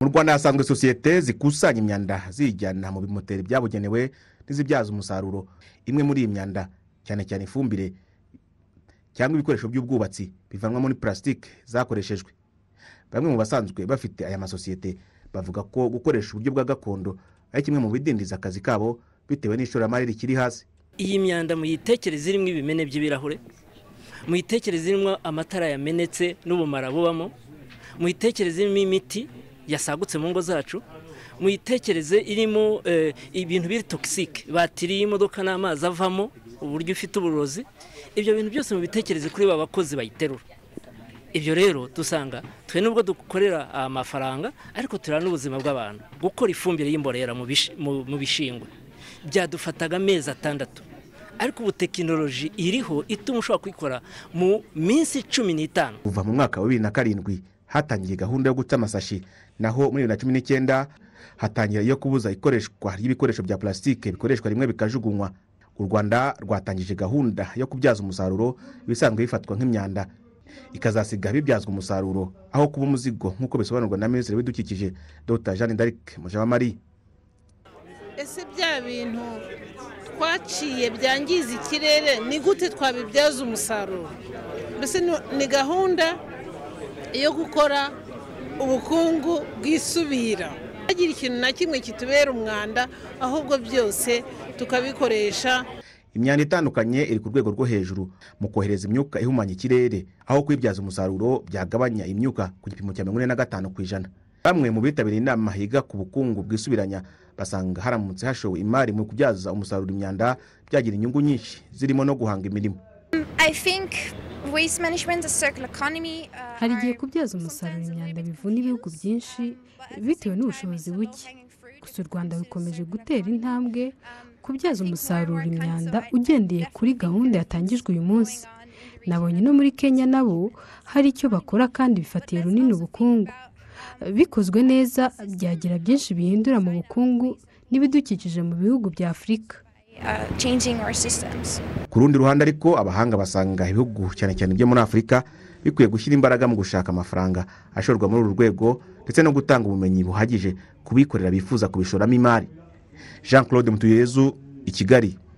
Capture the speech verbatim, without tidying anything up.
Mu Rwanda hasanzwe sosiyete zikusanya imyanda zijyana mu bimoteri byabugenewe n'izibyaza umusaruro. Imwe muri iyi myanda cyane cyane ifumbire cyangwa ibikoresho by'ubwubatsi bivanwa muri plastique zakoreshejwe. Bamwe mu basanzwe bafite aya masosiyete bavuga ko gukoresha uburyo bwa gakondo ari kimwe mu bidindiza akazi kabo bitewe n'ishoramari rikiri hasi. Iyi myanda muyitekereze irimo ibimene by'ibirahure, muyitekereze irimo amatara yamenetse n'ubumara bubamo, muyitekereze irimo imiti yasagutse mu ngo zacu, muyitekereze irimo eh, ibintu biri toxique, batiri y'imodoka n'amazi avamo uburyo ufite uburozi. Ibyo bintu byose mubitekereze kuri ba bakozi bayiterura. Ibyo rero dusanga twe nubwo dukorera amafaranga ariko turana n'ubuzima bw'abantu. Gukora ifumbire y'imborera mu bishingwe byadufataga amezi atandatu, ariko ubu tekinoloji iriho ituma ushobora kwikora mu minsi cumi n'itanu. Kuva mu mwaka wa bibiri na karindwi hatangiye gahunda yo guca amasashi, naho muri bibiri na cumi n'icyenda hatangira iyo kubuza ikoreshwa y'ibikoresho bya plastique bikoreshwa rimwe bikajugunywa. U Rwanda rwatangije gahunda yo kubyaza umusaruro bisanzwe bifatwa nk'imyanda, ikazasiga bibyazwa umusaruro aho kuba umuzigo nk'uko bisobanurwa na Minisitiri w'Ibidukikije Dr Jeanne d'Arc Abashoramari. Ese bya bintu twaciye byangiza ikirere ni gute twabibyaza umusaruro? Mbese ni gahunda yo gukora ubukungu bwisubira, agira ikintu na kimwe kitubera umwanda, ahubwo byose tukabikoresha. Imyanda itandukanye iri ku rwego rwo hejuru mu kohereza imyuka ihumanya ikirere, aho kwibyaza umusaruro byagabanya imyuka ku gipimo cya mirongo ine na gatanu ku ijana. Bamwe mu bitabiriye inama higa ku bukungu bwisubiranya basanga haramutse hashowe imari mu kubyaza umusaruro imyanda byagira inyungu nyinshi zirimo no guhanga imirimo. I think waste management, circular economy, uh, hari igihe kubyaza umusaruro imyanda bivuna ibihugu byinshi bitewe n'ubushobozi buke. Gusa u Rwanda rukomeje gutera intambwe kubyaza umusaruro imyanda ugendeye kuri gahunda yatangijwe uyu munsi. Nabonye no muri Kenya nabo hari icyo bakora kandi bifatiye runini ubukungu. Bikozwe neza byagira byinshi bihindura mu bukungu n'ibidukikije mu bihugu bya Afurika. Uh, changing our systems. Ku rundi ruhande ariko abahanga basanga ibihugu cyane cyane byo muri Afurika bikwiye gushyira imbaraga mu gushaka amafaranga ashorwa muri uru rwego ndetse no gutanga ubumenyi buhagije kubikorera bifuza kubishoramo imari. Jean Claude Mutuyezu, i Kigali.